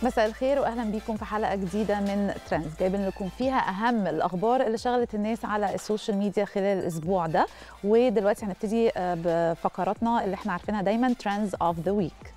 مساء الخير واهلا بيكم في حلقه جديده من ترندز، جايبين لكم فيها اهم الاخبار اللي شغلت الناس على السوشيال ميديا خلال الاسبوع ده. ودلوقتي هنبتدي بفقراتنا اللي احنا عارفينها دايما، ترندز اوف ذا ويك.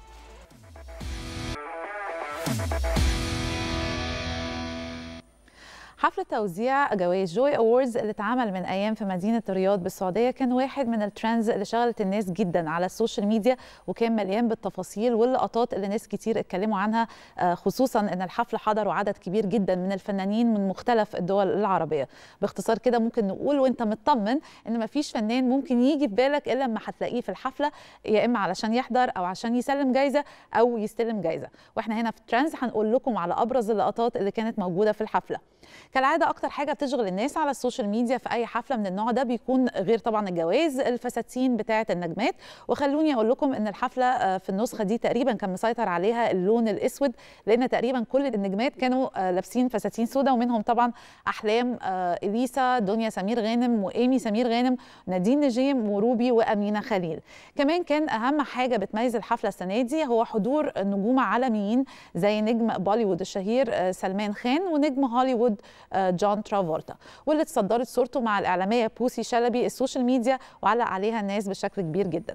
حفل توزيع جوائز جوي أووردز اللي اتعمل من أيام في مدينة الرياض بالسعودية كان واحد من الترندز اللي شغلت الناس جدا على السوشيال ميديا، وكان مليان بالتفاصيل واللقطات اللي ناس كتير اتكلموا عنها، خصوصا ان الحفل حضروا عدد كبير جدا من الفنانين من مختلف الدول العربية. باختصار كده ممكن نقول وانت مطمن ان مفيش فنان ممكن يجي في بالك الا لما هتلاقيه في الحفلة، يا اما علشان يحضر او عشان يسلم جايزة او يستلم جايزة. واحنا هنا في ترندز هنقول لكم على ابرز اللقطات اللي كانت موجودة في الحفلة. كالعاده اكتر حاجه بتشغل الناس على السوشيال ميديا في اي حفله من النوع ده بيكون غير طبعا الجوائز، الفساتين بتاعه النجمات. وخلوني اقول لكم ان الحفله في النسخه دي تقريبا كان مسيطر عليها اللون الاسود، لان تقريبا كل النجمات كانوا لابسين فساتين سوداء، ومنهم طبعا احلام اليسا، دنيا سمير غانم وايمي سمير غانم، نادين نجيم وروبي وامينه خليل. كمان كان اهم حاجه بتميز الحفله السنه دي هو حضور نجوم عالميين زي نجم بوليوود الشهير سلمان خان، ونجم هوليوود جون ترافولتا، واللي اتصدرت صورته مع الإعلامية بوسي شلبي السوشيال ميديا وعلق عليها الناس بشكل كبير جدا.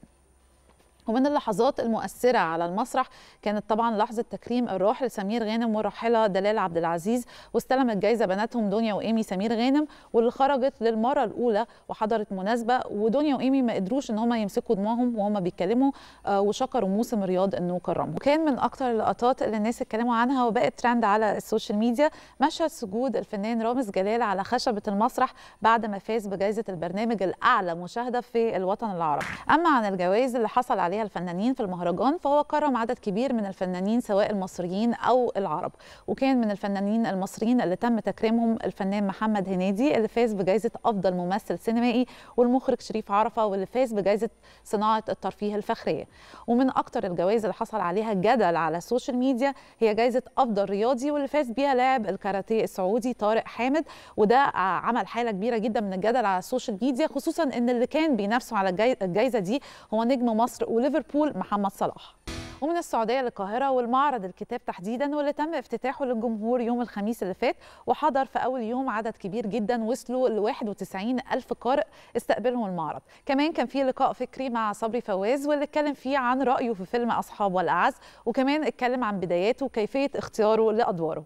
ومن اللحظات المؤثرة على المسرح كانت طبعا لحظة تكريم الراحل سمير غانم والراحلة دلال عبد العزيز، واستلمت جايزة بناتهم دنيا وإيمي سمير غانم، واللي خرجت للمرة الأولى وحضرت مناسبة. ودنيا وإيمي ما قدروش إن هم يمسكوا دموعهم وهم بيتكلموا، وشكروا موسم الرياض إنه كرمهم. وكان من أكتر اللقطات اللي الناس اتكلموا عنها وبقت ترند على السوشيال ميديا مشهد سجود الفنان رامز جلال على خشبة المسرح بعد ما فاز بجائزة البرنامج الأعلى مشاهدة في الوطن العربي. أما عن الجوائز اللي حصل عليها الفنانين في المهرجان، فهو كرم عدد كبير من الفنانين سواء المصريين أو العرب. وكان من الفنانين المصريين اللي تم تكريمهم الفنان محمد هنيدي اللي فاز بجائزة أفضل ممثل سينمائي، والمخرج شريف عرفة واللي فاز بجائزة صناعة الترفيه الفخرية. ومن أكتر الجوائز اللي حصل عليها جدل على السوشيال ميديا هي جائزة أفضل رياضي، واللي فاز بيها لاعب الكاراتيه السعودي طارق حامد، وده عمل حالة كبيرة جدا من الجدل على السوشيال ميديا، خصوصا ان اللي كان بينافسوا على الجائزة دي هو نجم مصر وليفربول محمد صلاح. ومن السعودية للقاهرة والمعرض الكتاب تحديدا، واللي تم افتتاحه للجمهور يوم الخميس اللي فات، وحضر في أول يوم عدد كبير جدا وصلوا ل 91 ألف قارئ استقبلهم المعرض. كمان كان في لقاء فكري مع صبري فواز، واللي اتكلم فيه عن رأيه في فيلم أصحاب والأعز، وكمان اتكلم عن بداياته وكيفية اختياره لأدواره.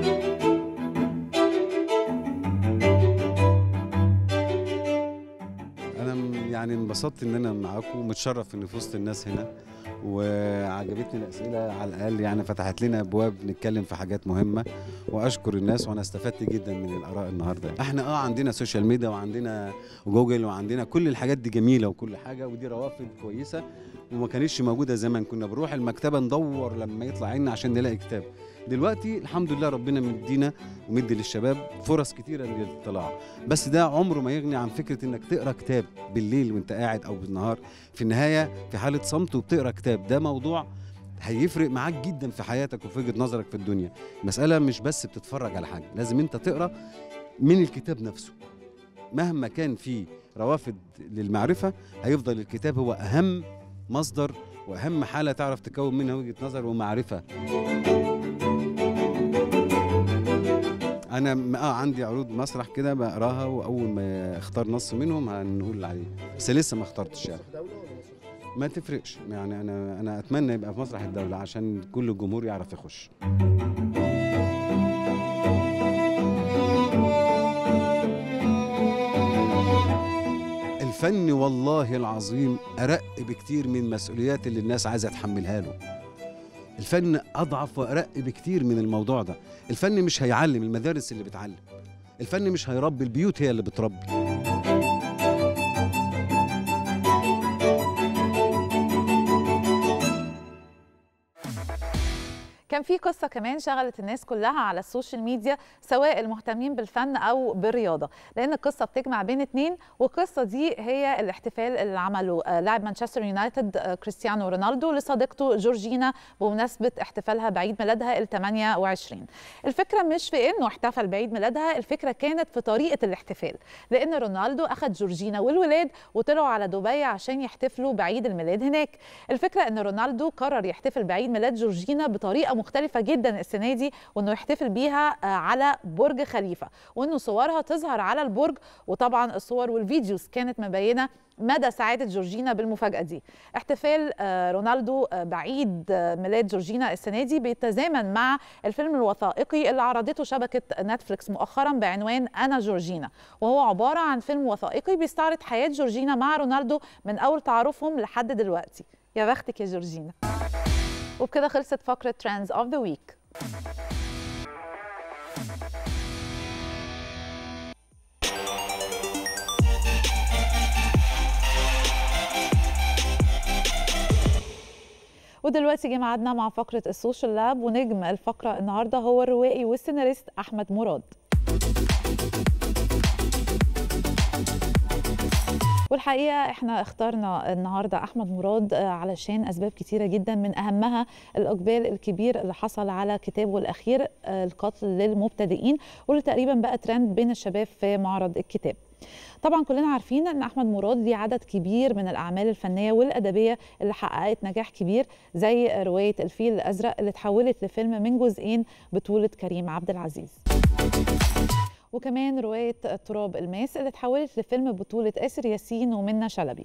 يعني انبسطت ان انا معاكم ومتشرف اني في وسط الناس هنا، وعجبتني الاسئله على الاقل، يعني فتحت لنا ابواب نتكلم في حاجات مهمه، واشكر الناس وانا استفدت جدا من الاراء النهارده. احنا عندنا سوشيال ميديا وعندنا جوجل وعندنا كل الحاجات دي جميله وكل حاجه، ودي روافد كويسه وما كانتش موجوده زمان. كنا بنروح المكتبه ندور لما يطلع لنا عشان نلاقي كتاب. دلوقتي الحمد لله ربنا مدينا ومدي للشباب فرص كتيره للاطلاع، بس ده عمره ما يغني عن فكره انك تقرا كتاب بالليل وانت قاعد او بالنهار. في النهايه في حاله صمت وبتقرا كتاب، ده موضوع هيفرق معاك جدا في حياتك وفي وجهه نظرك في الدنيا. مساله مش بس بتتفرج على حاجه، لازم انت تقرا من الكتاب نفسه. مهما كان في روافد للمعرفه هيفضل الكتاب هو اهم مصدر واهم حاله تعرف تكون منها وجهه نظر ومعرفه. أنا عندي عروض مسرح كده بقراها، وأول ما اختار نص منهم هنقول عليه، بس لسه ما اخترتش يعني. ما تفرقش يعني، أنا أتمنى يبقى في مسرح الدولة عشان كل الجمهور يعرف يخش. الفن والله العظيم أرق بكتير من المسؤوليات اللي الناس عايزة تحملها له. الفن أضعف وأرق بكتير من الموضوع ده. الفن مش هيعلم، المدارس اللي بتعلم. الفن مش هيربي، البيوت هي اللي بتربي. كان في قصة كمان شغلت الناس كلها على السوشيال ميديا سواء المهتمين بالفن أو بالرياضة، لأن القصة بتجمع بين اتنين، والقصة دي هي الاحتفال اللي عمله لاعب مانشستر يونايتد كريستيانو رونالدو لصديقته جورجينا بمناسبة احتفالها بعيد ميلادها ال 28. الفكرة مش في إنه احتفل بعيد ميلادها، الفكرة كانت في طريقة الاحتفال، لأن رونالدو أخذ جورجينا والولاد وطلعوا على دبي عشان يحتفلوا بعيد الميلاد هناك. الفكرة إن رونالدو قرر يحتفل بعيد ميلاد جورجينا بطريقة مختلفه جدا السنه دي، وانه يحتفل بيها على برج خليفه، وانه صورها تظهر على البرج. وطبعا الصور والفيديوز كانت مبينه مدى سعادة جورجينا بالمفاجأة دي. احتفال رونالدو بعيد ميلاد جورجينا السنة دي بيتزامن مع الفيلم الوثائقي اللي عرضته شبكة نتفليكس مؤخرا بعنوان أنا جورجينا، وهو عبارة عن فيلم وثائقي بيستعرض حياة جورجينا مع رونالدو من أول تعارفهم لحد دلوقتي. يا بختك يا جورجينا. وبكده خلصت فقرة ترندز اوف ذا ويك. ودلوقتي جه ميعادنا مع فقرة السوشيال لاب، ونجم الفقرة النهارده هو الروائي والسيناريست أحمد مراد. والحقيقة احنا اخترنا النهاردة أحمد مراد علشان أسباب كتيرة جدا، من أهمها الإقبال الكبير اللي حصل على كتابه الأخير القتل للمبتدئين، واللي تقريبا بقى ترند بين الشباب في معرض الكتاب. طبعا كلنا عارفين ان احمد مراد ليه عدد كبير من الاعمال الفنيه والادبيه اللي حققت نجاح كبير، زي روايه الفيل الازرق اللي اتحولت لفيلم من جزئين بطوله كريم عبد العزيز، وكمان روايه تراب الماس اللي اتحولت لفيلم بطوله آسر ياسين ومنى شلبي،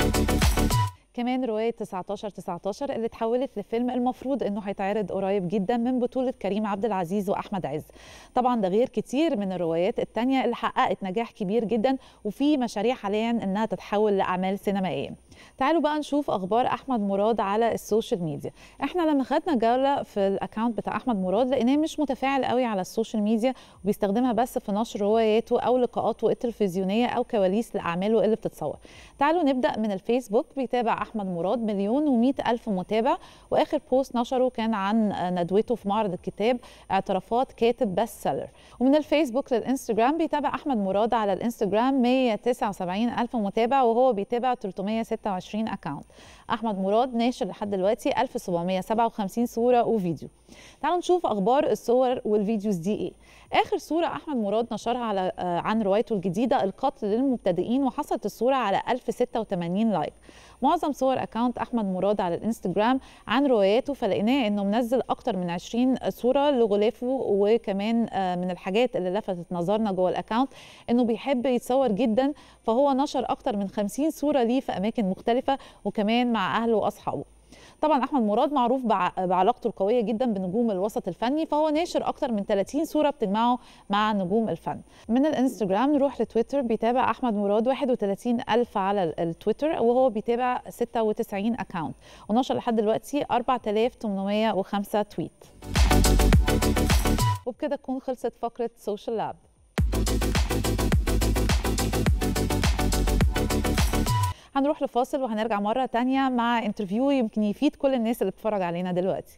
كمان رواية 19 اللي اتحولت لفيلم المفروض انه هيتعرض قريب جدا من بطولة كريم عبد العزيز واحمد عز. طبعا ده غير كتير من الروايات التانية اللي حققت نجاح كبير جدا، وفي مشاريع حاليا انها تتحول لاعمال سينمائية. تعالوا بقى نشوف اخبار احمد مراد على السوشيال ميديا. احنا لما خدنا جولة في الاكونت بتاع احمد مراد لقيناه مش متفاعل قوي على السوشيال ميديا، وبيستخدمها بس في نشر رواياته او لقاءاته التلفزيونية او كواليس لاعماله اللي بتتصور. تعالوا نبدا من الفيسبوك. بيتابع احمد مراد 1,100,000 متابع، واخر بوست نشره كان عن ندوته في معرض الكتاب اعترافات كاتب بست سيلر. ومن الفيسبوك للانستجرام بيتابع احمد مراد على الانستجرام 179,000 متابع، وهو بيتابع 326 اكاونت. احمد مراد ناشر لحد دلوقتي 1757 صوره وفيديو. تعالوا نشوف اخبار الصور والفيديوز دي ايه. اخر صوره احمد مراد نشرها على عن روايته الجديده القتل للمبتدئين، وحصلت الصوره على 1086 لايك. معظم صور اكاونت احمد مراد على الانستجرام عن رواياته فلقيناه انه منزل اكتر من 20 صوره لغلافه، وكمان من الحاجات اللي لفتت نظرنا جوه الاكاونت انه بيحب يتصور جدا، فهو نشر اكتر من 50 صوره ليه في اماكن مختلفه، وكمان مع اهله واصحابه. طبعا احمد مراد معروف بعلاقته القويه جدا بنجوم الوسط الفني، فهو ناشر اكتر من 30 صوره بتجمعه مع نجوم الفن. من الانستجرام نروح لتويتر. بيتابع احمد مراد 31,000 على التويتر، وهو بيتابع 96 اكاونت، ونشر لحد دلوقتي 4805 تويت. وبكده تكون خلصت فقره سوشيال لاب. هنروح لفاصل وهنرجع مرة تانية مع انترفيو يمكن يفيد كل الناس اللي بتتفرج علينا دلوقتي.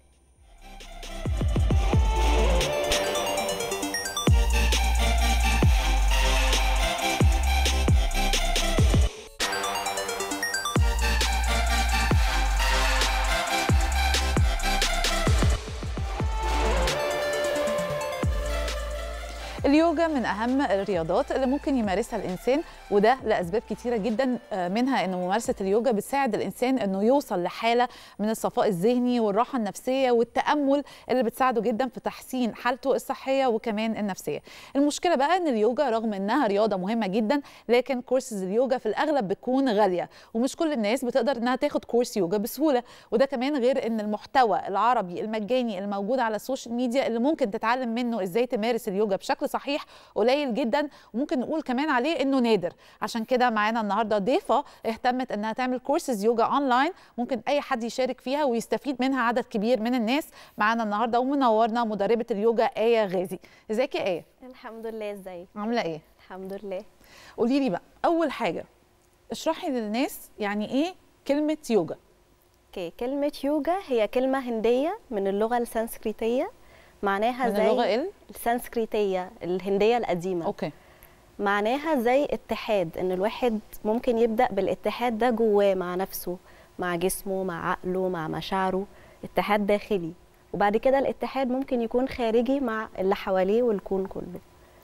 اليوجا من أهم الرياضات اللي ممكن يمارسها الإنسان، وده لأسباب كتيرة جدا، منها أن ممارسة اليوجا بتساعد الإنسان أنه يوصل لحالة من الصفاء الذهني والراحة النفسية والتأمل اللي بتساعده جدا في تحسين حالته الصحية وكمان النفسية. المشكلة بقى أن اليوجا رغم أنها رياضة مهمة جدا، لكن كورسز اليوجا في الأغلب بتكون غالية، ومش كل الناس بتقدر أنها تاخد كورس يوجا بسهولة. وده كمان غير أن المحتوى العربي المجاني الموجود على السوشيال ميديا اللي ممكن تتعلم منه إزاي تمارس اليوجا بشكل صحيح قليل جدا، وممكن نقول كمان عليه انه نادر. عشان كده معانا النهارده ضيفه اهتمت انها تعمل كورسز يوجا اونلاين ممكن اي حد يشارك فيها ويستفيد منها عدد كبير من الناس. معانا النهارده ومنورنا مدربه اليوجا آية غازي. ازيك يا آية؟ الحمد لله. ازيك؟ عامله ايه؟ الحمد لله. قولي لي بقى اول حاجه، اشرحي للناس يعني ايه كلمه يوجا. اوكي، كلمه يوجا هي كلمه هنديه من اللغه السنسكريتيه، معناها من زي اللغه السنسكريتيه الهنديه القديمه. اوكي. معناها زي اتحاد، ان الواحد ممكن يبدا بالاتحاد ده جواه مع نفسه، مع جسمه، مع عقله، مع مشاعره، اتحاد داخلي، وبعد كده الاتحاد ممكن يكون خارجي مع اللي حواليه والكون كله.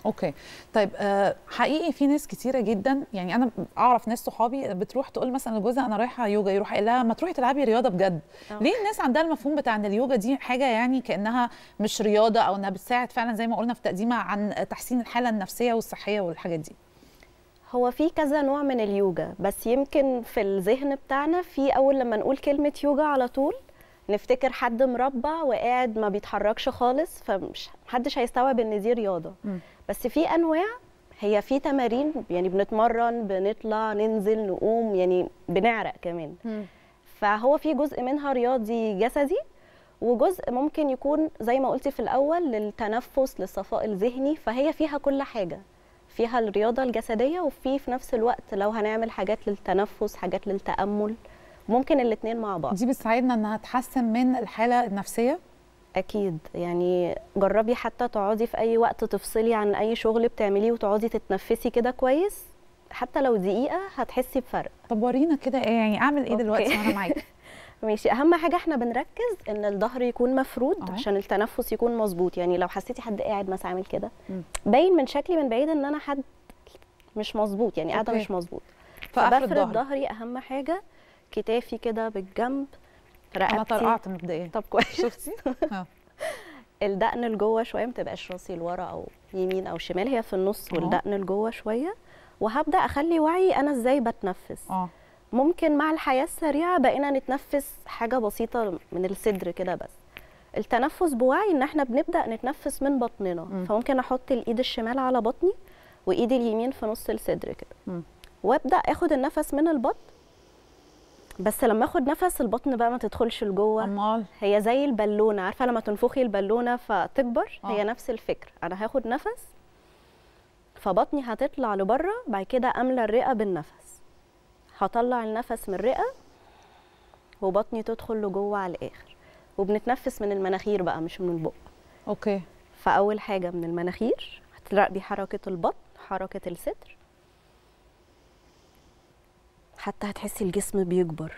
اوكي طيب حقيقي في ناس كتيره جدا، يعني انا اعرف ناس صحابي بتروح تقول مثلا لجوزها انا رايحه يوجا، يروح قايل لها ما تروحي تلعبي رياضه بجد. ليه الناس عندها المفهوم بتاع ان اليوجا دي حاجه يعني كانها مش رياضه، او انها بتساعد فعلا زي ما قلنا في تقديمها عن تحسين الحاله النفسيه والصحيه والحاجات دي؟ هو في كذا نوع من اليوجا، بس يمكن في الذهن بتاعنا في اول لما نقول كلمه يوجا على طول نفتكر حد مربع وقاعد ما بيتحركش خالص، فمش محدش هيستوعب ان دي رياضه. بس في انواع، هي في تمارين يعني بنتمرن، بنطلع ننزل نقوم، يعني بنعرق كمان. فهو في جزء منها رياضي جسدي، وجزء ممكن يكون زي ما قلتي في الاول للتنفس، للصفاء الذهني. فهي فيها كل حاجه، فيها الرياضه الجسديه وفي نفس الوقت لو هنعمل حاجات للتنفس، حاجات للتامل، ممكن الاثنين مع بعض. دي بتساعدنا انها تحسن من الحاله النفسيه؟ اكيد، يعني جربي حتى تقعدي في اي وقت تفصلي عن اي شغل بتعمليه وتقعدي تتنفسي كده كويس، حتى لو دقيقه هتحسي بفرق. طب ورينا كده ايه، يعني اعمل ايه دلوقتي وانا معاكي؟ ماشي. اهم حاجه احنا بنركز ان الظهر يكون مفرود عشان التنفس يكون مظبوط. يعني لو حسيتي حد قاعد مثلا عامل كده، باين من شكلي من بعيد ان انا حد مش مظبوط، يعني قاعده مش مظبوط. فبفرد ظهري اهم حاجه، كتافي كده بالجنب، رقبتي. انا طرقعت مبدئيا. طب كويس. شفتي؟ الدقن لجوه شويه، ما تبقاش راسي لورا او يمين او شمال، هي في النص، والدقن لجوه شويه. وهبدا اخلي وعي انا ازاي بتنفس. ممكن مع الحياه السريعه بقينا نتنفس حاجه بسيطه من الصدر كده بس. التنفس بوعي ان احنا بنبدا نتنفس من بطننا. فممكن احط الايد الشمال على بطني وايدي اليمين في نص الصدر كده، وابدا اخد النفس من البطن. بس لما اخد نفس البطن بقى ما تدخلش لجوه. امال هي زي البالونه، عارفه لما تنفخي البالونه فتكبر؟ هي نفس الفكره. انا هاخد نفس فبطني هتطلع لبره، بعد كده املى الرئه بالنفس، هطلع النفس من الرئه وبطني تدخل لجوه على الاخر. وبنتنفس من المناخير بقى مش من البق. اوكي. فاول حاجه من المناخير، هتراقبي حركه البطن، حركه الصدر، حتى هتحسي الجسم بيكبر.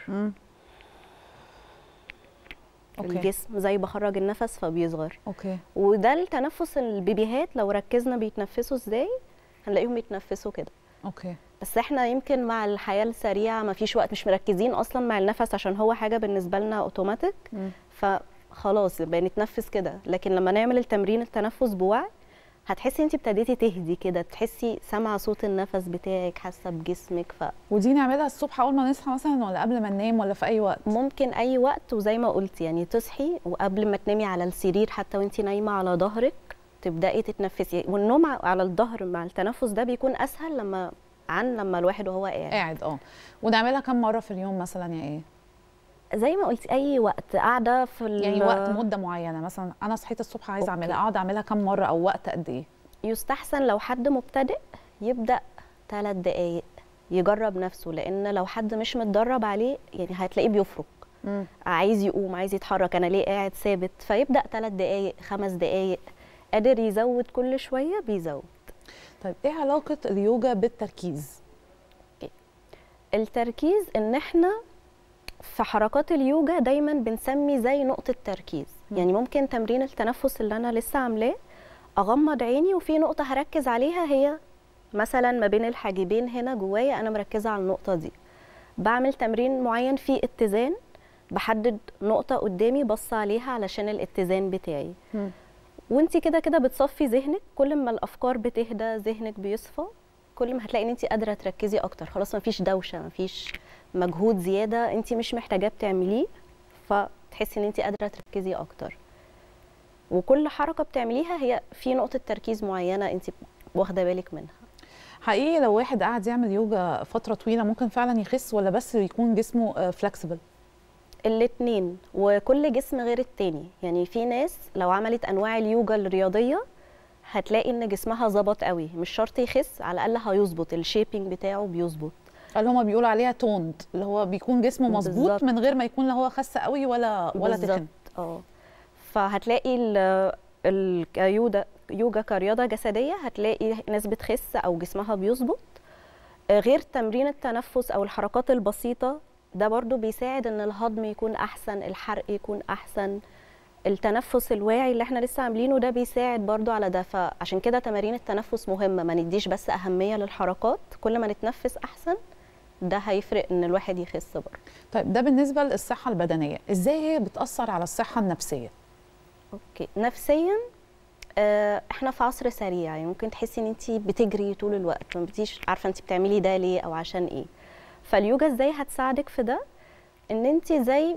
الجسم زي بخرج النفس فبيصغر. اوكي. وده التنفس البيبيهات لو ركزنا بيتنفسوا ازاي هنلاقيهم بيتنفسوا كده. اوكي. بس احنا يمكن مع الحياه السريعه ما فيش وقت، مش مركزين اصلا مع النفس عشان هو حاجه بالنسبه لنا اوتوماتيك، فخلاص بنتنفس كده. لكن لما نعمل التمرين التنفس بوعي هتحسي انت ابتديتي تهدي كده، تحسي سامعه صوت النفس بتاعك، حاسه بجسمك. ودي نعملها الصبح اول ما نصحى مثلا، ولا قبل ما ننام، ولا في اي وقت؟ ممكن اي وقت. وزي ما قلتي يعني تصحي وقبل ما تنامي على السرير، حتى وانت نايمه على ظهرك تبداي تتنفسي. والنوم على الظهر مع التنفس ده بيكون اسهل لما الواحد وهو قاعد. ونعملها كم مره في اليوم مثلا يا ايه؟ زي ما قلتي اي وقت قاعده في يعني وقت مده معينه، مثلا انا صحيت الصبح عايزه اعملها، اقعد اعملها كم مره او وقت قد ايه؟ يستحسن لو حد مبتدئ يبدا 3 دقائق يجرب نفسه، لان لو حد مش متدرب عليه يعني هتلاقيه بيفرق. عايز يقوم، عايز يتحرك، انا ليه قاعد ثابت؟ فيبدا 3 دقائق 5 دقائق، قادر يزود كل شويه بيزود. طيب ايه علاقه اليوجا بالتركيز؟ التركيز ان احنا في حركات اليوجا دايما بنسمي زي نقطه تركيز. يعني ممكن تمرين التنفس اللي انا لسه عاملاه اغمض عيني وفي نقطه هركز عليها، هي مثلا ما بين الحاجبين هنا جوايا، انا مركزه على النقطه دي. بعمل تمرين معين فيه اتزان، بحدد نقطه قدامي بص عليها علشان الاتزان بتاعي. وانت كده كده بتصفي ذهنك، كل ما الافكار بتهدى ذهنك بيصفى، كل ما هتلاقي ان انت قادره تركزي اكتر. خلاص مفيش دوشه، مفيش مجهود زياده انت مش محتاجاه بتعمليه، فتحسي ان انت قادره تركزي اكتر. وكل حركه بتعمليها هي في نقطه تركيز معينه انت واخده بالك منها. حقيقي لو واحد قاعد يعمل يوجا فتره طويله ممكن فعلا يخس، ولا بس يكون جسمه فلكسبل؟ الاتنين، وكل جسم غير التاني. يعني في ناس لو عملت انواع اليوجا الرياضيه هتلاقي ان جسمها ظبط قوي، مش شرط يخس، على الاقل هيظبط الشيبنج بتاعه بيظبط. اللي هما بيقولوا عليها توند، اللي هو بيكون جسمه مظبوط من غير ما يكون لا هو خس قوي ولا تخن. فهتلاقي اليوجا كرياضه جسديه هتلاقي ناس بتخس او جسمها بيظبط. غير تمرين التنفس او الحركات البسيطه ده برضو بيساعد ان الهضم يكون احسن، الحرق يكون احسن، التنفس الواعي اللي احنا لسه عاملينه ده بيساعد برضو على ده. فعشان كده تمارين التنفس مهمه، ما نديش بس اهميه للحركات، كل ما نتنفس احسن ده هيفرق ان الواحد يخس برضه. طيب ده بالنسبه للصحه البدنيه، ازاي هي بتاثر على الصحه النفسيه؟ اوكي، نفسيا احنا في عصر سريع، يعني ممكن تحسي ان انت بتجري طول الوقت، ما بتيش عارفه انت بتعملي ده ليه او عشان ايه. فاليوجا ازاي هتساعدك في ده؟ ان انت زي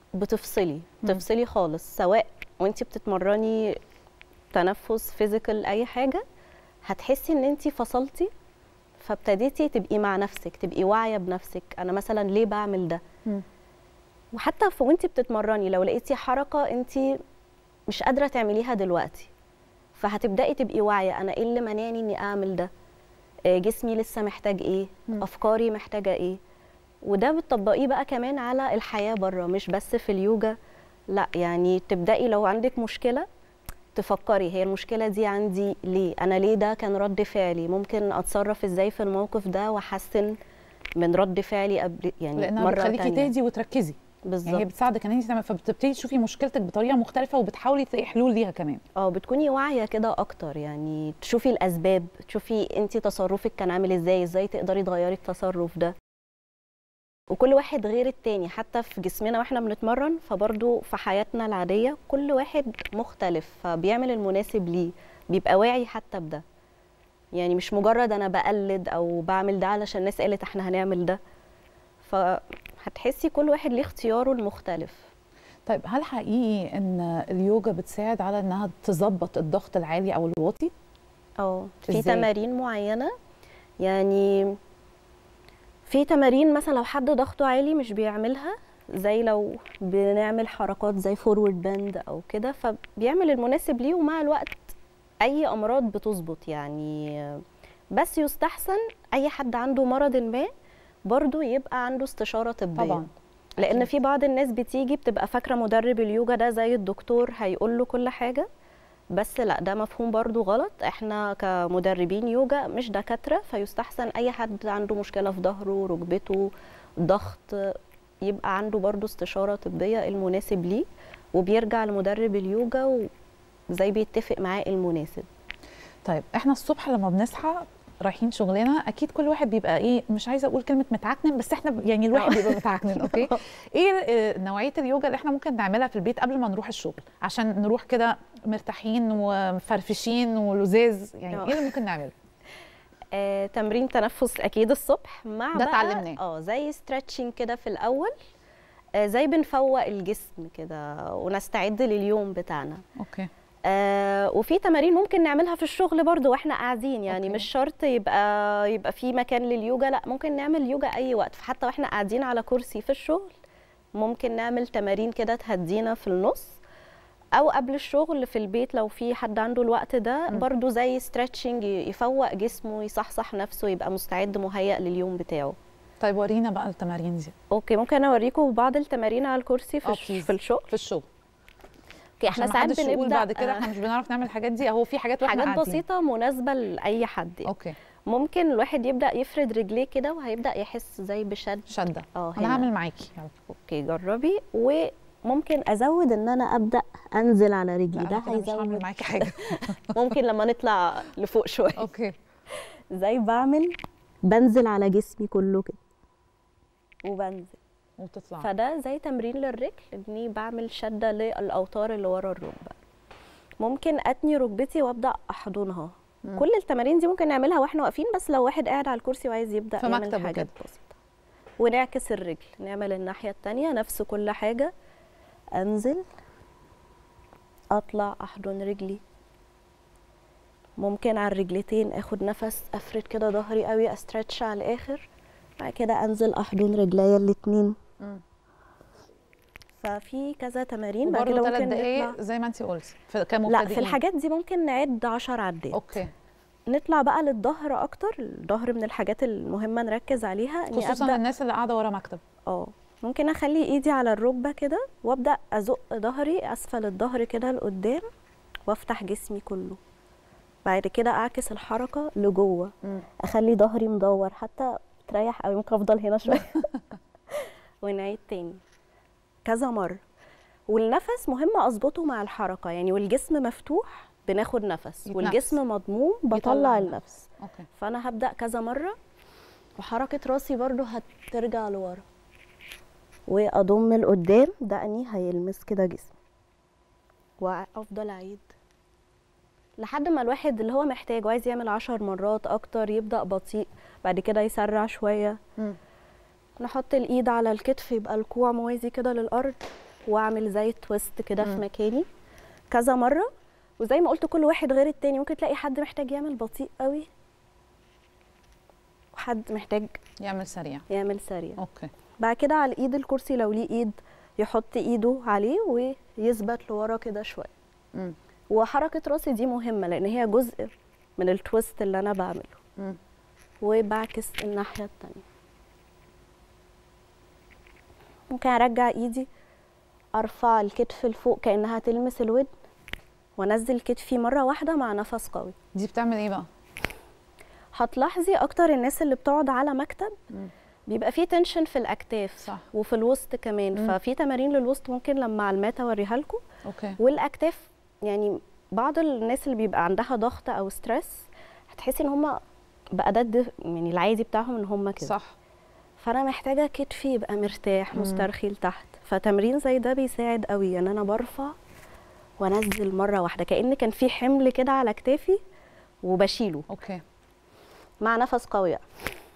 تفصلي خالص، سواء وانت بتتمرني تنفس فيزيكال اي حاجه، هتحسي ان انت فصلتي، فابتديتي تبقي مع نفسك، تبقي واعيه بنفسك، انا مثلا ليه بعمل ده. وحتى وانت بتتمرني لو لقيتي حركه انت مش قادره تعمليها دلوقتي، فهتبداي تبقي واعيه، انا ايه اللي مانعني اني اعمل ده، جسمي لسه محتاج ايه، افكاري محتاجه ايه. وده بتطبقيه بقى كمان على الحياه بره، مش بس في اليوجا، لا يعني تبداي لو عندك مشكله تفكري هي المشكله دي عندي ليه، انا ليه ده كان رد فعلي، ممكن اتصرف ازاي في الموقف ده واحسن من رد فعلي قبل، يعني لانها مره بتخليكي تانية. تهدي وتركزي. بالظبط، يعني هي بتساعدك ان انت فبتبتدي تشوفي مشكلتك بطريقه مختلفه وبتحاولي تلاقي حلول ليها كمان. بتكوني واعيه كده اكتر، يعني تشوفي الاسباب، تشوفي انت تصرفك كان عامل ازاي تقدري تغيري التصرف ده. وكل واحد غير التاني، حتى في جسمنا واحنا بنتمرن، فبرضه في حياتنا العاديه كل واحد مختلف، فبيعمل المناسب ليه، بيبقى واعي حتى بده. يعني مش مجرد انا بقلد او بعمل ده علشان الناس قالت احنا هنعمل ده، فهتحسي كل واحد ليه اختياره المختلف. طيب هل حقيقي ان اليوجا بتساعد على انها تظبط الضغط العالي او الواطي؟ في تمارين معينه، يعني في تمارين مثلا لو حد ضغطه عالي مش بيعملها، زي لو بنعمل حركات زي فورورد باند او كده، فبيعمل المناسب ليه، ومع الوقت اي امراض بتظبط يعني. بس يستحسن اي حد عنده مرض ما برضو يبقى عنده استشاره طبيه طبعا، لان في بعض الناس بتيجي بتبقى فاكره مدرب اليوجا ده زي الدكتور هيقول له كل حاجه، بس لا، ده مفهوم برضو غلط. احنا كمدربين يوجا مش دكاتره، فيستحسن اي حد عنده مشكله في ظهره، ركبته، ضغط، يبقى عنده برضو استشاره طبيه المناسب ليه، وبيرجع لمدرب اليوجا وزي بيتفق معاه المناسب. طيب احنا الصبح لما بنصحى رايحين شغلنا، اكيد كل واحد بيبقى ايه، مش عايزه اقول كلمه متعكنن، بس احنا يعني الواحد بيبقى متعكنن. اوكي، ايه نوعيه اليوجا اللي احنا ممكن نعملها في البيت قبل ما نروح الشغل عشان نروح كده مرتاحين ومفرفشين ولذاذ؟ يعني ايه اللي ممكن نعمله؟ تمرين تنفس اكيد الصبح، مع ده اتعلمناه زي ستريتشنج كده في الاول، زي بنفوق الجسم كده ونستعد لليوم بتاعنا. اوكي. وفي تمارين ممكن نعملها في الشغل برضو واحنا قاعدين، يعني أوكي. مش شرط يبقى في مكان لليوجا، لا، ممكن نعمل يوجا اي وقت، حتى واحنا قاعدين على كرسي في الشغل ممكن نعمل تمارين كده تهدينا في النص، او قبل الشغل في البيت لو في حد عنده الوقت ده برضو زي ستريتشنج، يفوق جسمه، يصحصح نفسه، يبقى مستعد مهيأ لليوم بتاعه. طيب ورينا بقى التمارين دي. اوكي، ممكن اوريكم بعض التمارين على الكرسي في الشغل. اوكي، احنا ساعات بنبدا بعد كده احنا مش بنعرف نعمل الحاجات دي، اهو في حاجات واحنا حاجات بسيطه مناسبه لاي حد يعني. اوكي، ممكن الواحد يبدا يفرد رجليه كده وهيبدا يحس زي بشده. انا هعمل معاكي. اوكي، جربي. وممكن ازود ان انا ابدا انزل على رجلي، ده هيزود. مش هعمل معاكي حاجه. ممكن لما نطلع لفوق شويه. اوكي، زي بنزل على جسمي كله كده وبنزل وتطلع، فده زي تمرين للرجل، اني بعمل شده للاوتار اللي ورا الركبه. ممكن اتني ركبتي وابدا احضنها. كل التمارين دي ممكن نعملها واحنا واقفين، بس لو واحد قاعد على الكرسي وعايز يبدا يعمل حاجات بسيطه. ونعكس الرجل، نعمل الناحيه الثانيه نفس كل حاجه، انزل، اطلع، احضن رجلي. ممكن على الرجلتين اخد نفس، افرد كده ظهري قوي، استرتش على الاخر، بعد كده انزل احضن رجليا الاثنين. ففي كذا تمارين. بعد كده ممكن 3 دقايق زي ما انت قلتي كمبتدئين. لا، في الحاجات دي ممكن نعد 10 عدات. اوكي، نطلع بقى للظهر اكتر. الظهر من الحاجات المهمه نركز عليها، خصوصا الناس اللي قاعده ورا مكتب. ممكن اخلي ايدي على الركبه كده وابدا ازق ظهري اسفل الظهر كده لقدام، وافتح جسمي كله. بعد كده اعكس الحركه لجوه، اخلي ظهري مدور، حتى تريح قوي، ممكن افضل هنا شويه. ونعيد تاني كذا مره. والنفس مهم اظبطه مع الحركه، يعني والجسم مفتوح بناخد نفس، والجسم مضموم بطلع النفس. اوكي. فانا هبدا كذا مره، وحركه راسي برضو هترجع لورا، واضم لقدام، دقني هيلمس كده جسمي، وافضل اعيد لحد ما الواحد اللي هو محتاج وعايز يعمل 10 مرات اكتر يبدا بطيء، بعد كده يسرع شويه. نحط الايد على الكتف، يبقى الكوع موازي كده للارض، واعمل زي تويست كده في مكاني كذا مره. وزي ما قلت كل واحد غير التاني، ممكن تلاقي حد محتاج يعمل بطيء قوي، وحد محتاج يعمل سريع. اوكي. بعد كده على الايد الكرسي لو ليه ايد يحط ايده عليه ويثبت لورا كده شويه. وحركه راسي دي مهمه لان هي جزء من التويست اللي انا بعمله. وبعكس الناحيه التانيه. ممكن ارجع ايدي، ارفع الكتف لفوق كانها تلمس الودن، وانزل كتفي مره واحده مع نفس قوي. دي بتعمل ايه بقى؟ هتلاحظي اكتر الناس اللي بتقعد على مكتب بيبقى فيه تنشن في الاكتاف، صح. وفي الوسط كمان. ففي تمارين للوسط ممكن لما على المات اوريها لكم. اوكي. والاكتاف يعني بعض الناس اللي بيبقى عندها ضغط او ستريس هتحسي ان هم بقى ده يعني العادي بتاعهم ان هم كده، صح. فانا محتاجه كتفي يبقى مرتاح مسترخي لتحت. فتمرين زي ده بيساعد قوي، يعني انا برفع وانزل مره واحده كأن كان في حمل كده على كتافي وبشيله. اوكي. مع نفس قوي بقى.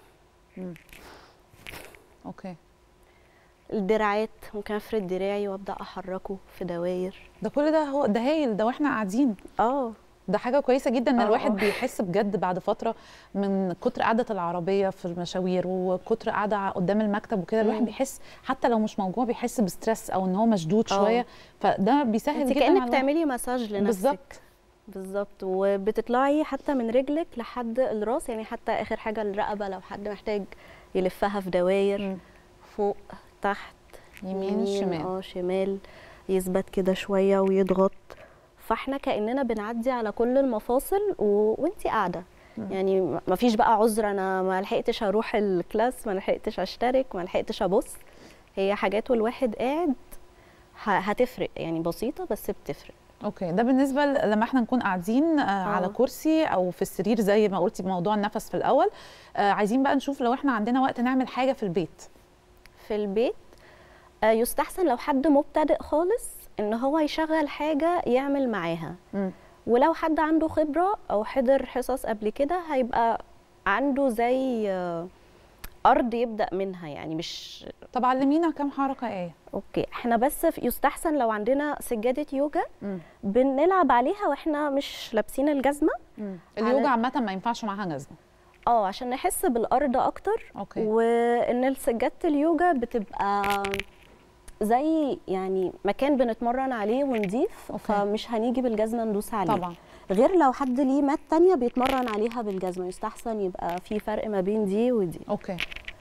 اوكي. الدراعات ممكن افرد دراعي وابدا احركه في دواير. ده كل ده هو ده هايل، ده واحنا قاعدين. ده حاجه كويسه جدا ان الواحد بيحس بجد بعد فتره من كتر قعده العربيه في المشاوير وكتر قعده قدام المكتب وكده، الواحد بيحس حتى لو مش موجوع بيحس بستريس او ان هو مشدود شويه، فده بيسهل جدا. كأنك بتعملي مساج لنفسك. بالظبط. وبتطلعي حتى من رجلك لحد الراس، يعني حتى اخر حاجه الرقبه لو حد محتاج يلفها في دواير فوق تحت يمين شمال. شمال، يثبت كده شويه ويضغط. فاحنا كأننا بنعدي على كل المفاصل وانتي قاعده. يعني ما فيش بقى عذر انا ما لحقتش اروح الكلاس، ما لحقتش اشترك، ما لحقتش ابص. هي حاجات والواحد قاعد هتفرق، يعني بسيطه بس بتفرق. اوكي. ده بالنسبه لما احنا نكون قاعدين على كرسي او في السرير زي ما قلتي بموضوع النفس في الاول. عايزين بقى نشوف لو احنا عندنا وقت نعمل حاجه في البيت. في البيت يستحسن لو حد مبتدئ خالص ان هو يشغل حاجه يعمل معاها. ولو حد عنده خبره او حضر حصص قبل كده هيبقى عنده زي ارض يبدا منها، يعني مش. طب علمينا كام حركه ايه؟ اوكي. احنا بس يستحسن لو عندنا سجاده يوجا بنلعب عليها واحنا مش لابسين الجزمه. اليوجا عامه ما ينفعش معاها جزمه. عشان نحس بالارض اكتر. اوكي. وان سجاده اليوجا بتبقى زي يعني مكان بنتمرن عليه ونضيف. فمش هنيجي بالجزمه ندوس عليه طبعا، غير لو حد ليه مات تانية بيتمرن عليها بالجزمه. يستحسن يبقى في فرق ما بين دي ودي. اوكي.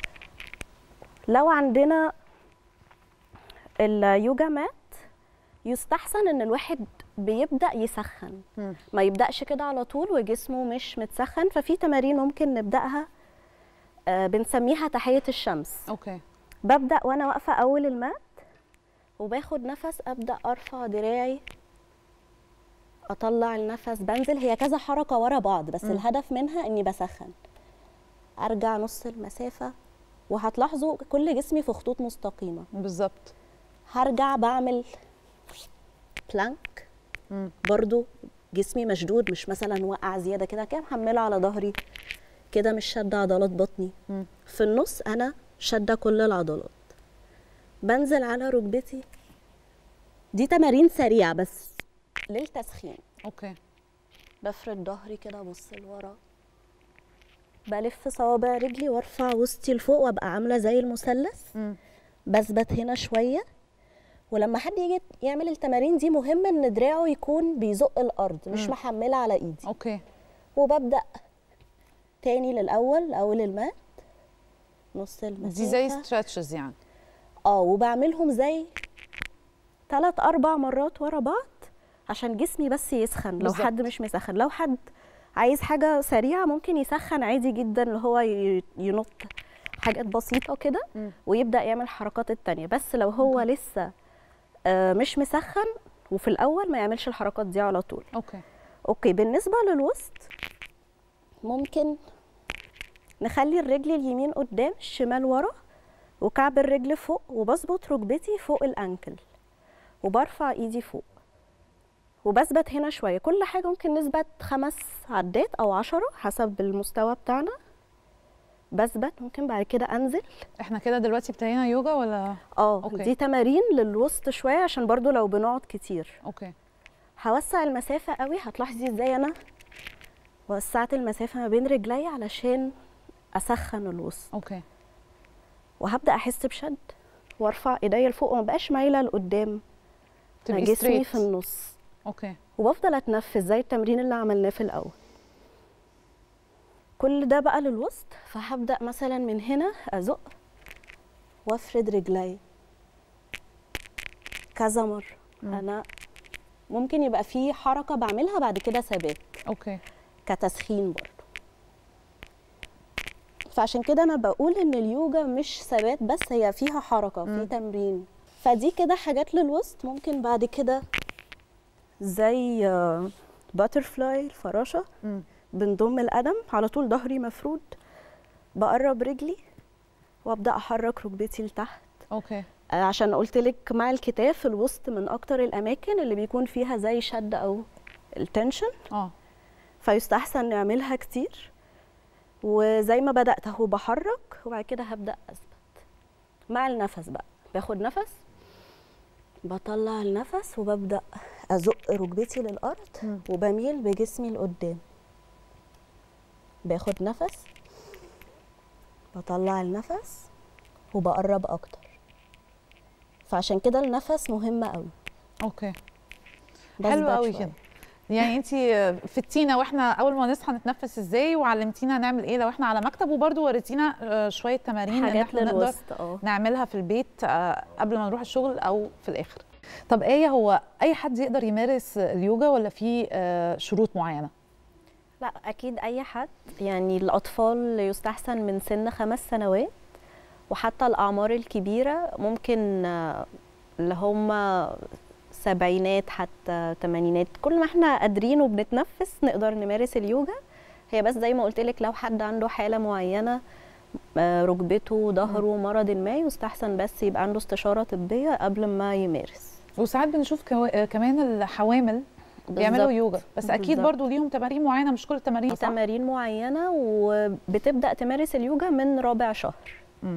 لو عندنا اليوجا مات يستحسن ان الواحد بيبدا يسخن. ما يبداش كده على طول وجسمه مش متسخن. ففي تمارين ممكن نبداها بنسميها تحيه الشمس. اوكي. ببدا وانا واقفه اول المات وباخد نفس، ابدا ارفع دراعي، اطلع النفس، بنزل. هي كذا حركه ورا بعض بس الهدف منها اني بسخن. ارجع نص المسافه، وهتلاحظوا كل جسمي في خطوط مستقيمه. بالظبط. هرجع بعمل بلانك. برضو جسمي مشدود، مش مثلا وقع زياده كده محمله على ظهري كده، مش شاده عضلات بطني. في النص انا شاده كل العضلات. بنزل على ركبتي. دي تمارين سريعه بس للتسخين. اوكي. بفرد ظهري كده، ابص لورا، بلف صوابع رجلي وارفع وسطي لفوق وابقى عامله زي المثلث. بثبت هنا شويه. ولما حد يجي يعمل التمارين دي مهم ان دراعه يكون بيزق الارض، مش محمله على ايدي. اوكي. وببدا تاني للاول، اول المات، نص المسافه. دي زي ستريتشز يعني. وبعملهم زي 3-4 مرات ورا بعض عشان جسمي بس يسخن. لو بالزبط. حد مش مسخن، لو حد عايز حاجه سريعه ممكن يسخن عادي جدا، اللي هو ينط حاجات بسيطه كده ويبدا يعمل حركات التانية. بس لو هو لسه مش مسخن، وفي الاول ما يعملش الحركات دي على طول. اوكي. بالنسبه للوسط ممكن نخلي الرجل اليمين قدام، الشمال ورا، وكعب الرجل فوق، وبظبط ركبتي فوق الانكل، وبرفع ايدي فوق، وبثبت هنا شويه. كل حاجه ممكن نثبت 5 عدات او 10 حسب المستوى بتاعنا. بثبت، ممكن بعد كده انزل. احنا كده دلوقتي ابتدينا يوجا ولا؟ دي تمارين للوسط شويه عشان برضو لو بنقعد كتير. هوسع المسافه قوي. هتلاحظي ازاي انا وسعت المسافه ما بين رجلي علشان اسخن الوسط. وهبدا احس بشد وارفع ايديا لفوق وما بقاش مايله لقدام، جسمي في النص. وبفضل اتنفس زي التمرين اللي عملناه في الاول. كل ده بقى للوسط. فهبدا مثلا من هنا ازق وافرد رجلي كذا مره. انا ممكن يبقى في حركه بعملها بعد كده ثبات كتسخين برضه. فعشان كده انا بقول ان اليوجا مش ثبات بس، هي فيها حركه، في تمرين. فدي كده حاجات للوسط. ممكن بعد كده زي باترفلاي، الفراشه. بنضم القدم على طول، ظهري مفرود، بقرب رجلي وابدا احرك ركبتي لتحت. عشان قلت لك مع الكتاف الوسط من اكتر الاماكن اللي بيكون فيها زي شد او التنشن. فيستحسن نعملها كتير. وزي ما بدات اهو بحرك، وبعد كده هبدا اثبت مع النفس بقى. باخد نفس، بطلع النفس، وببدا ازق ركبتي للارض وبميل بجسمي لقدام. باخد نفس، بطلع النفس، وبقرب اكتر. فعشان كده النفس مهم قوي. حلو قوي كده. يعني انت فتينا واحنا اول ما نصحى نتنفس ازاي، وعلمتينا نعمل ايه لو احنا على مكتب، وبرده وريتينا شويه تمارين ان احنا نقدر نعملها في البيت قبل ما نروح الشغل او في الاخر. طب ايه، هو اي حد يقدر يمارس اليوجا ولا في شروط معينه؟ لا اكيد اي حد. يعني الاطفال يستحسن من سن 5 سنوات، وحتى الاعمار الكبيره ممكن اللي هم سبعينات حتى تمانينات، كل ما احنا قادرين وبنتنفس نقدر نمارس اليوجا. هي بس زي ما قلت لك لو حد عنده حاله معينه، ركبته، ظهره، مرض ما، يستحسن بس يبقى عنده استشاره طبيه قبل ما يمارس. وساعات بنشوف كمان الحوامل بيعملوا يوجا، بس اكيد برضو ليهم تمارين معينه، مش كل التمارين صح؟ تمارين معينه، وبتبدا تمارس اليوجا من رابع شهر.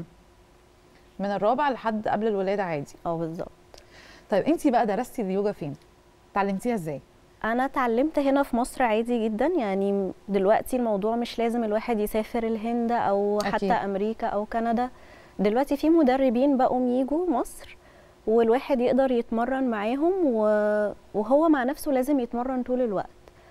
من الرابع لحد قبل الولاده عادي؟ بالظبط. طيب انتي بقى درستي اليوجا فين؟ اتعلمتيها ازاي؟ انا اتعلمت هنا في مصر عادي جدا. يعني دلوقتي الموضوع مش لازم الواحد يسافر الهند او حتى أكيد. امريكا او كندا. دلوقتي في مدربين بقوا ييجوا مصر والواحد يقدر يتمرن معاهم، وهو مع نفسه لازم يتمرن طول الوقت.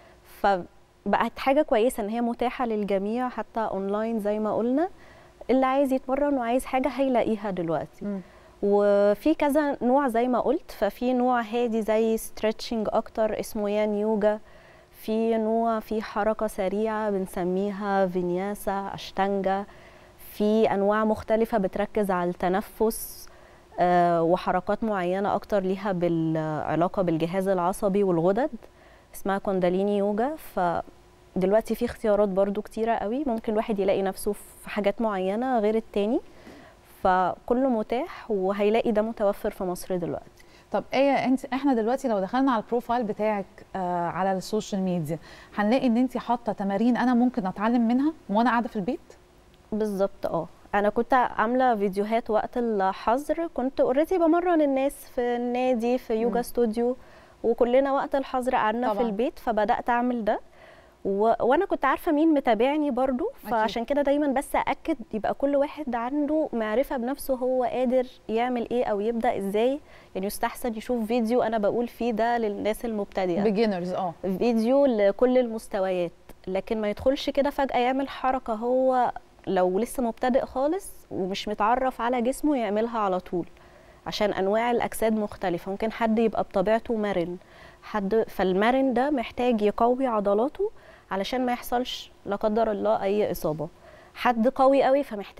فبقت حاجه كويسه ان هي متاحه للجميع حتى اونلاين زي ما قلنا. اللي عايز يتمرن وعايز حاجه هيلاقيها دلوقتي. وفي كذا نوع زي ما قلت. ففي نوع هادي زي ستريتشنج اكتر اسمه يان يوجا. في نوع في حركه سريعه بنسميها فينياسا، اشتانجا. في انواع مختلفه بتركز على التنفس وحركات معينه اكتر ليها بالعلاقه بالجهاز العصبي والغدد، اسمها كونداليني يوجا. فدلوقتي في اختيارات برضو كتيره قوي، ممكن الواحد يلاقي نفسه في حاجات معينه غير التاني. فكله متاح وهيلاقي ده متوفر في مصر دلوقتي. طب ايه، احنا دلوقتي لو دخلنا على البروفايل بتاعك على السوشيال ميديا هنلاقي ان انت حاطه تمارين انا ممكن اتعلم منها وانا قاعده في البيت؟ بالظبط. انا كنت عامله فيديوهات وقت الحظر، كنت اوريدي بمرن الناس في النادي في يوجا استوديو، وكلنا وقت الحظر قعدنا طبعا في البيت. فبدات اعمل ده وانا كنت عارفه مين متابعني برضو. فعشان كده دايما بس اكد يبقى كل واحد عنده معرفه بنفسه هو قادر يعمل ايه او يبدا ازاي. يعني يستحسن يشوف فيديو انا بقول فيه ده للناس المبتدئه، بيجنرز، فيديو لكل المستويات. لكن ما يدخلش كده فجاه يعمل حركه هو لو لسه مبتدئ خالص ومش متعرف على جسمه يعملها على طول، عشان انواع الاجساد مختلفه. ممكن حد يبقى بطبيعته مرن، فالمرن ده محتاج يقوي عضلاته علشان ما يحصلش لا قدر الله اي اصابه. حد قوي قوي فمحتاج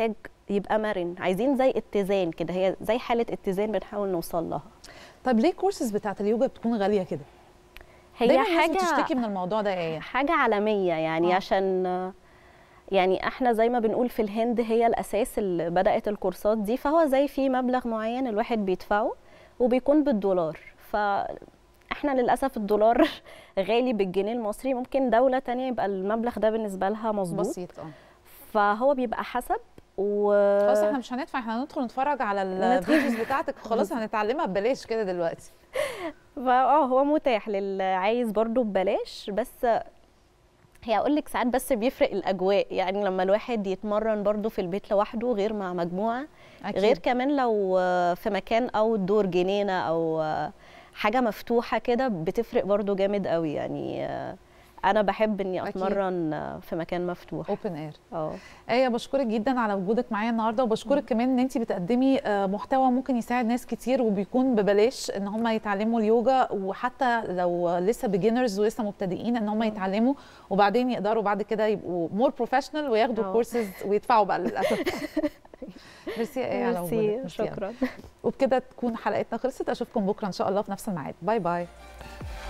يبقى مرن، عايزين زي اتزان كده، هي زي حاله اتزان بنحاول نوصل لها. طب ليه الكورسز بتاعت اليوجا بتكون غاليه كده؟ هي دايما الناس حاجه بتشتكي من الموضوع ده ايه؟ حاجه عالميه يعني. عشان يعني احنا زي ما بنقول في الهند هي الاساس اللي بدات الكورسات دي، فهو زي في مبلغ معين الواحد بيدفعه وبيكون بالدولار، فاحنا للاسف الدولار غالي بالجنيه المصري، ممكن دوله تانية يبقى المبلغ ده بالنسبه لها مظبوط بسيط. فهو بيبقى حسب. خلاص احنا مش هندفع، احنا هندخل نتفرج على الفيديوز بتاعتك وخلاص هنتعلمها ببلاش كده دلوقتي. هو متاح للي عايز برضو ببلاش، بس هي اقول لك ساعات بس بيفرق الاجواء، يعني لما الواحد يتمرن برضو في البيت لوحده غير مع مجموعه أكيد. غير كمان لو في مكان او دور جنينه او حاجه مفتوحه كده بتفرق برضو جامد قوي يعني. انا بحب اني اتمرن في مكان مفتوح اوبن اير. ايه بشكرك جدا على وجودك معايا النهارده، وبشكرك كمان ان انت بتقدمي محتوى ممكن يساعد ناس كتير وبيكون ببلاش ان هم يتعلموا اليوجا، وحتى لو لسه بيجنرز ولسه مبتدئين ان هم يتعلموا وبعدين يقدروا بعد كده يبقوا مور بروفيشنال وياخدوا كورسز ويدفعوا بقى للاسف. ميرسي على وجودك. شكرا. وبكده تكون حلقتنا خلصت، اشوفكم بكره ان شاء الله في نفس الميعاد. باي باي.